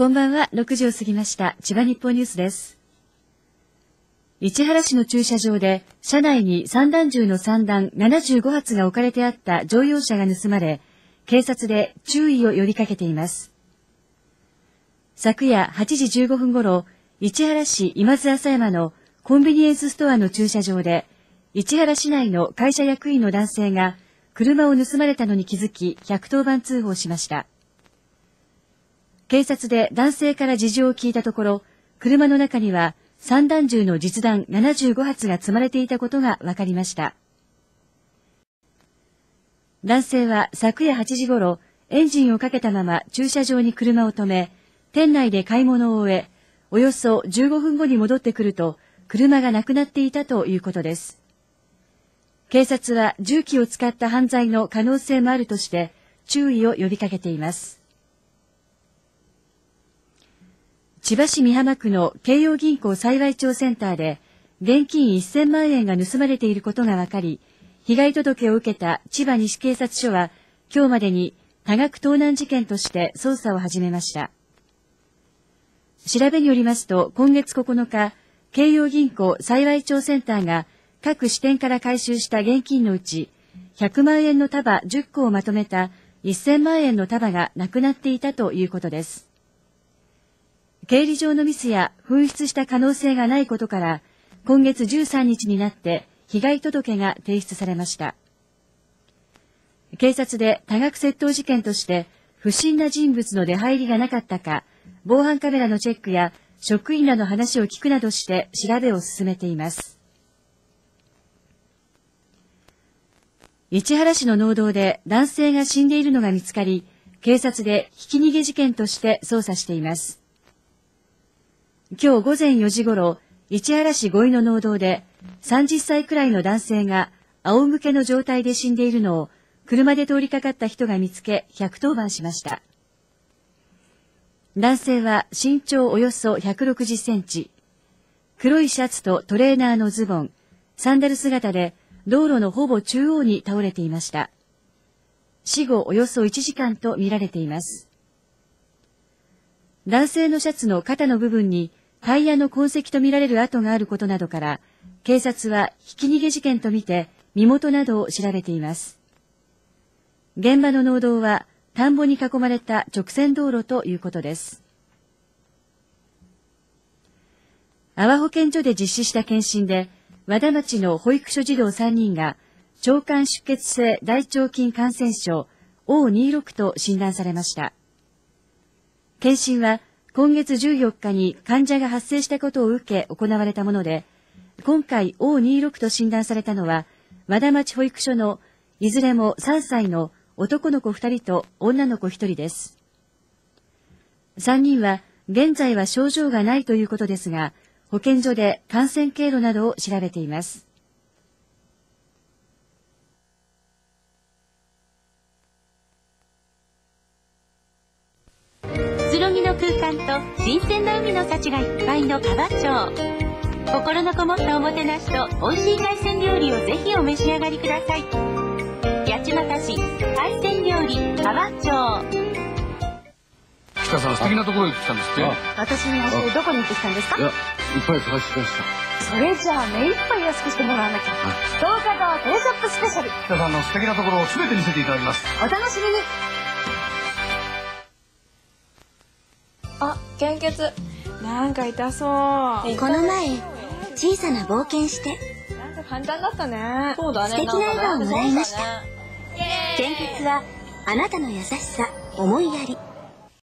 こんばんは。6時を過ぎました。千葉日報ニュースです。市原市の駐車場で車内に散弾銃の散弾75発が置かれてあった乗用車が盗まれ、警察で注意を呼びかけています。昨夜8時15分ごろ、市原市今津浅山のコンビニエンスストアの駐車場で、市原市内の会社役員の男性が車を盗まれたのに気づき110番通報しました。警察で男性から事情を聞いたところ、車の中には散弾銃の実弾75発が積まれていたことが分かりました。男性は昨夜8時ごろ、エンジンをかけたまま駐車場に車を止め、店内で買い物を終え、およそ15分後に戻ってくると、車がなくなっていたということです。警察は銃器を使った犯罪の可能性もあるとして、注意を呼びかけています。千葉市美浜区の京葉銀行幸町センターで、現金1000万円が盗まれていることが分かり、被害届を受けた千葉西警察署は、今日までに多額盗難事件として捜査を始めました。調べによりますと、今月9日、京葉銀行幸町センターが各支店から回収した現金のうち、100万円の束10個をまとめた1000万円の束がなくなっていたということです。経理上のミスや紛失した可能性がないことから、今月13日になって被害届が提出されました。警察で多額窃盗事件として不審な人物の出入りがなかったか、防犯カメラのチェックや職員らの話を聞くなどして調べを進めています。市原市の農道で男性が死んでいるのが見つかり、警察でひき逃げ事件として捜査しています。今日午前4時ごろ、市原市五井の農道で30歳くらいの男性が仰向けの状態で死んでいるのを車で通りかかった人が見つけ110番しました。男性は身長およそ160センチ、黒いシャツとトレーナーのズボン、サンダル姿で道路のほぼ中央に倒れていました。死後およそ1時間と見られています。男性のシャツの肩の部分にタイヤの痕跡とみられる跡があることなどから、警察はひき逃げ事件とみて身元などを調べています。現場の農道は田んぼに囲まれた直線道路ということです。阿波保健所で実施した検診で、和田町の保育所児童3人が腸管出血性大腸菌感染症 O26 と診断されました。検診は今月14日に患者が発生したことを受け行われたもので、今回 O26 と診断されたのは、和田町保育所のいずれも3歳の男の子2人と女の子1人です。3人は現在は症状がないということですが、保健所で感染経路などを調べています。 くつろぎの空間と新鮮な海の幸がいっぱいの河町。心のこもったおもてなしと美味しい海鮮料理をぜひお召し上がりください。八街市海鮮料理河町。 北さん、素敵なところ行ってきたんですって。 私に教えてどこに行ってきたんですか？ いや、いっぱい探しました。 それじゃあ目いっぱい安くしてもらわなきゃ。東華堂テレショップスペシャル。 北さんの素敵なところを全て見せていただきます。 お楽しみに。 あ、献血。なんか痛そう。 この前、小さな冒険して、 なんか簡単だったね。そうだね。 素敵な笑顔をもらいました。献血は、あなたの優しさ、思いやり、